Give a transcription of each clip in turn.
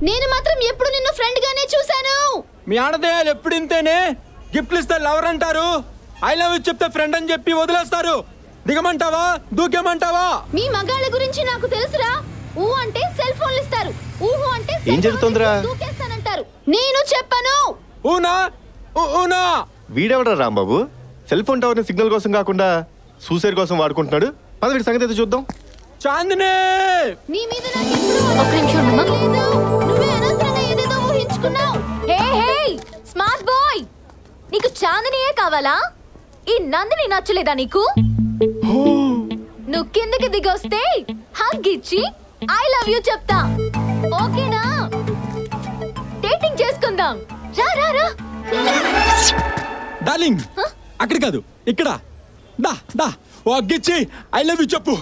నేను మాత్రం ఎప్పుడు నిన్ను ఫ్రెండ్ గానే చూశాను. మీ ఆడదేయాలు ఎప్పుడు ఇంతేనే. గిఫ్ట్లు ఇస్తే లవర్ అంటారు, ఐ లవ్ యూ చెప్తే ఫ్రెండ్ అని చెప్పి వదిలేస్తారు. దిగమంటావా దూకేమంటావా? మీ మగాళ్ళ గురించి నాకు తెలుసురా. ఊ అంటే సెల్ ఫోన్లు ఇస్తారు, ఊహు అంటే ఏం జరుగుతుందిరా? దూకేస్తానంటారు. నేను చెప్పను. ఊనా ఊనా. వీడెవడా రాంబాబు? సెల్ ఫోన్ టవర్ని సిగ్నల్ కోసం కాకుండా సూసైడ్ కోసం వాడుకుంటున్నాడు. పద వీడి సంగతి అయితే చూద్దాం. చాందిని, నీ మీద నాకు ఒక్క నిమిషం లేదు. నువ్వే అనవసరంగా ఏదేదో ఊహించుకున్నావు. హే హే స్మార్ట్ బాయ్, నీకు చాందినియే కావాలా? ఈ నందిని నచ్చలేదా నీకు? నువ్వు కిందకి దిగొస్తే హగ్ ఇచ్చి ఐ లవ్ యూ చెప్తా. ఓకేనా? డేటింగ్ చేసుకుందాం. రా రా రా. డార్లింగ్, అక్కడ కాదు ఇక్కడ. దా దా ఓ అగ్గిచ్చి ఐ లవ్ యూ చెప్పు.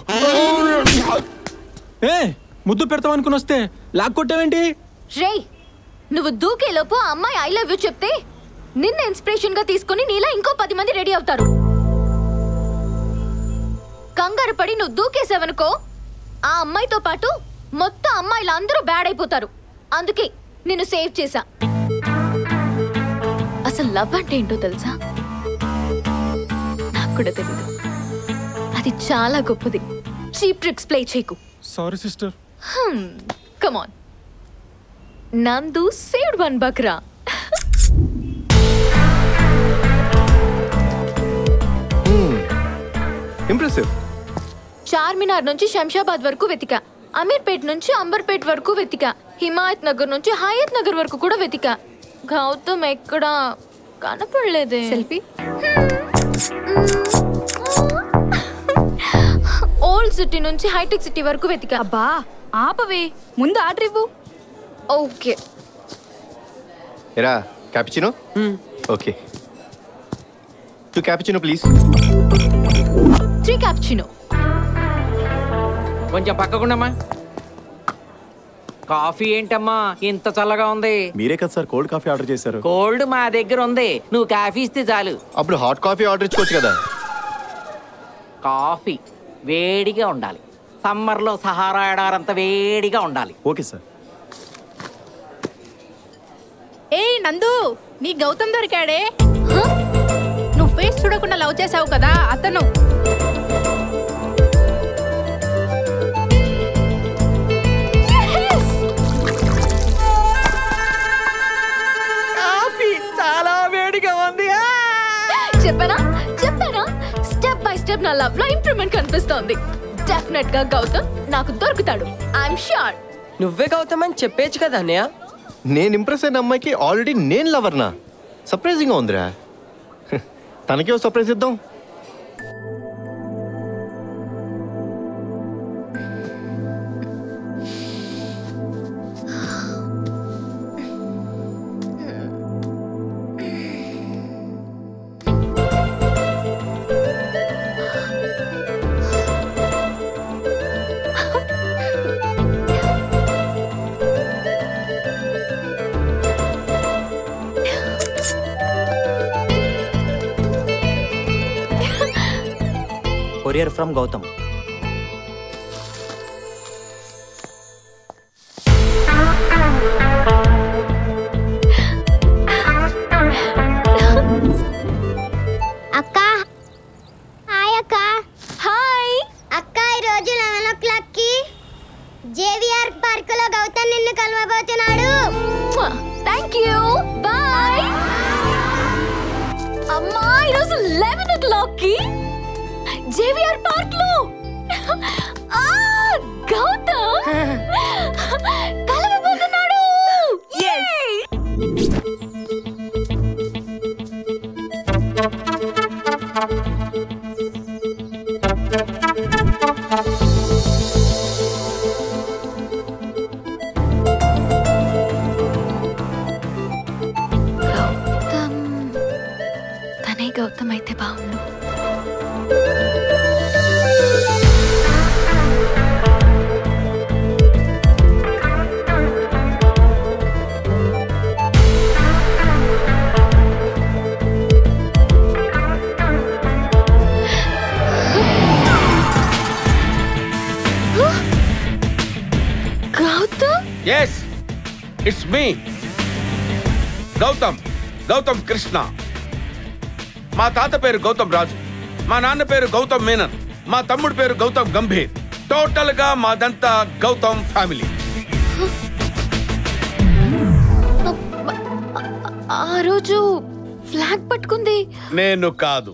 ఏ ముద్దు పెడతావు అనుకుని వస్తే లాక్ కొట్టావేంటి? రే, నువ్వు దూకేలోపు ఆ అమ్మాయి ఐ లవ్ యూ చెప్తే నిన్న ఇన్స్పిరేషన్ గా తీసుకుని నీలా ఇంకో 10 మంది రెడీ అవుతారు. కంగారు పడి నువ్వు దూకేసావనుకో, ఆ అమ్మాయితో పాటు మొత్తం అమ్మాయిలు అందరూ బ్యాడ్ అయిపోతారు. అందుకే నిన్ను సేవ్ చేశా. అసలు లవ్ అంటే ఏంటో తెలుసా? నాకు కూడా తెలీదు. అది చాలా గొప్పది. చీప్ ట్రిక్స్ ప్లే చేయకు. Sorry sister. Come on. Nandu saved one బక్రా. ఇంప్రెసివ్. చార్మినార్ నుంచి శంషాబాద్ వరకు వెతికా, అమీర్పేట్ నుంచి అంబర్పేట్ వరకు వెతికా, హిమాయత్ నగర్ నుంచి హయత్ నగర్ వరకు కూడా వెతికా. గౌతమ్ ఎక్కడా కనపడలేదే. సెల్ఫీ. ఓల్డ్ సిటీ నుంచి హైటెక్ సిటీ వరకు వెతికా. అబ్బా ఆపవే, ముందు ఆర్డర్ ఇవ్వు. ఓకే. ఎరా cappuccino? Okay, 2 cappuccino please. 3 cappuccino. కొంచెం పక్కకుండమ్మా. కాఫీ ఏంటమ్మా ఇంత చల్లగా ఉంది? మీరే కదా సార్ కోల్డ్ కాఫీ ఆర్డర్ చేశారు. కోల్డ్ మా దగ్గర ఉంది, నువ్వు కాఫీ ఇస్తే చాలు. అప్పుడు హాట్ కాఫీ ఆర్డర్ ఇచ్చుకోవచ్చు కదా. కాఫీ వేడిగా ఉండాలి. సమ్మర్లో సహారా ఎడారంత వేడిగా ఉండాలి. Okay sir. ఏయ్ నందు, నీ గౌతమ్ దొరికాడే. నువ్వు ఫేస్ చూడకుండా లవ్ చేసావు కదా అతను. కాఫీ చాలా వేడిగా ఉంది. చెప్పనా చెప్పనా, స్టెప్ బై స్టెప్ నా లవ్ లో ఇంప్రూవ్మెంట్ కనిపిస్తోంది. డెఫినెట్ గా గౌతమ్ నాకు దొరుకుతాడు. I'm sure. నువ్వే గౌతమ్ అని చెప్పేచ్చు కదా అన్నయ్య. నేను ఇంప్రెస్ అయిన అమ్మాయికి ఆల్రెడీ నేను లవర్నా. సర్ప్రైజింగ్గా ఉందిరా. తనకే సర్ప్రైజ్ ఇద్దాం. Courier from Gautam. అక్క హాయ్. అక్క హాయ్ అక్క, ఈరోజు 11 o'clock కి జేవిఆర్ పార్క్ లో గౌతమ్ నిన్ను కలవబోతున్నాడు. Thank you, bye. అమ్మా, ఈరోజు 11 o'clock కి జేవిఆర్ పార్క్ లో గౌతమ్ కలవబోతున్నాడు. గౌతమ్, తనే గౌతమ్ అయితే బాగుండు. Gautam, yes it's me Gautam Krishna. మా తాత పేరు గౌతమ్ రాజు, మా నాన్న పేరు గౌతమ్ మేనన్, మా తమ్ముడు పేరు గౌతమ్ గంభీర్. టోటల్ గా మాదంతా గౌతమ్ ఫ్యామిలీ. ఆ రోజు ఫ్లాగ్ పట్టుకుంది నేను కాదు,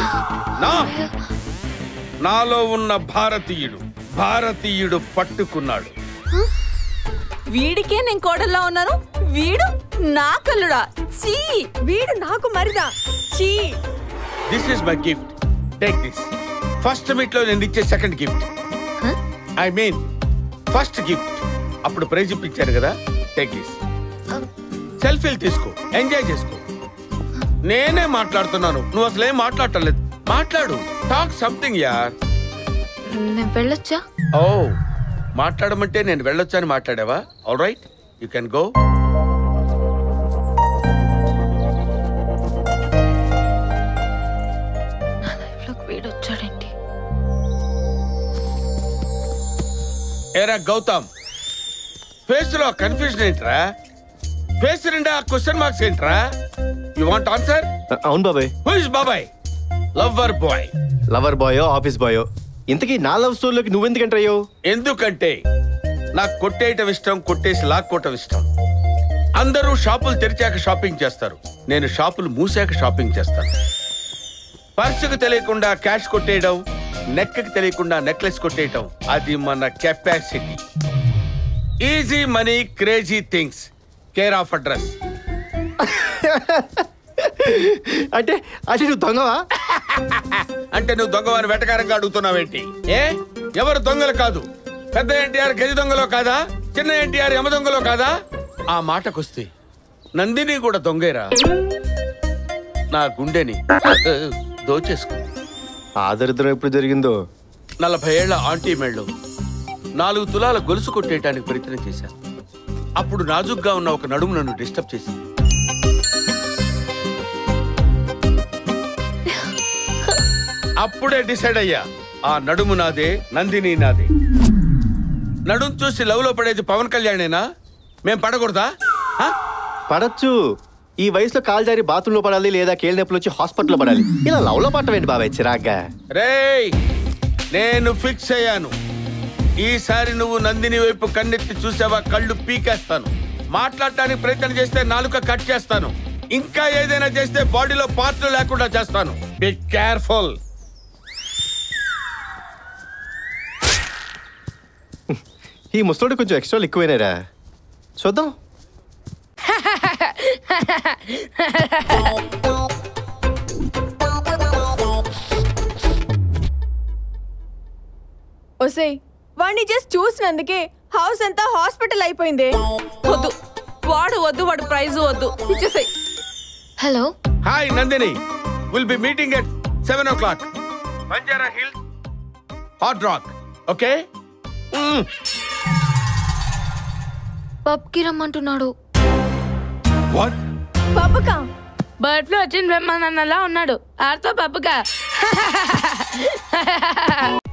నాలో ఉన్న భారతీయుడు పట్టుకున్నాడు. వీడికే నేను కోడల్లా ఉన్నాను, వీడు నా కల్లుడా. చీ, వీడు నాకు మరిదా. చీ. This is my gift, take this. First meet లో నేను ఇచ్చే second gift. I mean first gift. అప్పుడు ప్రైజ్ ఇప్పించారు కదా, టేక్ దిస్. సెల్ఫీలు తీసుకో, ఎంజాయ్ చేసుకో. నేనే మాట్లాడుతున్నాను, నువ్వు అసలు ఏం మాట్లాడలేదు. మాట్లాడు, టాక్ సంథింగ్ యార్. నేను వెళ్ళొచ్చా? ఓ, మాట్లాడమంటే నేను వెళ్ళొచ్చా అని మాట్లాడావా? All right, you can go. నా లైఫ్ లోకి వీడొచ్చాడేంటి? ఏరా గౌతమ్, ఫేస్ లో కన్ఫ్యూజన్ ఏంట్రా? ఫేస్ నిండా క్వశ్చన్ మార్క్స్ ఏంట్రా? You want answer? అవును బాబాయ్. హూ ఇస్ బాబాయ్? Lover boy. లవర్ బాయో ఆఫీస్ బాయో, ఇంతకీ నా లవ్ స్టోరీలోకి నువ్వెందుకు ఎంటర్ అయ్యావు? ఎందుకంటే నాకు కొట్టేయటం ఇష్టం, కొట్టేసి లాక్కోవటం ఇష్టం. అందరూ షాపులు తెరిచాక షాపింగ్ చేస్తారు, నేను షాపులు మూసాక షాపింగ్ చేస్తాను. పర్సుకు తెలియకుండా క్యాష్ కొట్టేయడం, నెక్కి తెలియకుండా నెక్లెస్ కొట్టేయటం, అది మన capacity. Easy money, crazy things, care of address. అంటే నువ్వు దొంగవా? అంటే నువ్వు దొంగవాని వెటకారంగా అడుగుతున్నావేంటి? ఏ, ఎవరు దొంగలు కాదు. పెద్ద ఎన్టీఆర్ గది దొంగలో కాదా, చిన్న ఎన్టీఆర్ యమ దొంగలో కాదా? ఆ మాటకొస్తే నందిని కూడా దొంగేరా. నా గుండెని దోచేసుకో. ఆ దరిద్రం ఎప్పుడు జరిగిందో? 40 ఏళ్ల ఆంటీ మెళ్ళు 4 తులాల గొలుసు కొట్టేయటానికి ప్రయత్నం చేశాను. అప్పుడు నాజుగ్గా ఉన్న ఒక నడుము నన్ను డిస్టర్బ్ చేసింది. అప్పుడే డిసైడ్ అయ్యా, ఆ నడుము నాదే, నందిని నాదే. నడుము చూసి లవ్ లో పడేది పవన్ కళ్యాణేనా? మేం పడకూడదా? పడచ్చు. ఈ వయసులో కాలు జారి బాత్రూంలో పడాలి, లేదా కేళ్ళ నొప్పులు వచ్చి హాస్పిటల్లో పడాలి. ఇలా లవ్ లో పట్టవేంటి బాబాయ్ చిరాగ్గా? రేయ్, నేను ఫిక్స్ అయ్యాను. ఈసారి నువ్వు నందిని వైపు కన్నెత్తి చూసావా, కళ్ళు పీకేస్తాను. మాట్లాడటానికి ప్రయత్నం చేస్తే నాలుక కట్ చేస్తాను. ఇంకా ఏదైనా చేస్తే బాడీలో పార్ట్లు లేకుండా చేస్తాను. Be careful. ఈ ముసలోడు కొంచెం ఎక్స్ట్రా ఎక్కువైనారా? చూద్దాం. ఒసే, వాడిని జస్ట్ చూసినందుకే హౌస్ అంతా హాస్పిటల్ అయిపోయింది. వద్దు, వాడు ప్రైజ్ వద్దు, ఇచ్చేసాయి. Hello, hi Nandini, will be meeting at 7 o'clock. Banjara hills, hot rock. Okay? పబ్కి రమ్మంటున్నాడు. వాట్? పబ్బకా? బర్డ్ ఫ్లూ వచ్చిన బ్రహ్మానందలా ఉన్నాడు. ఆర్తో పప్పుగా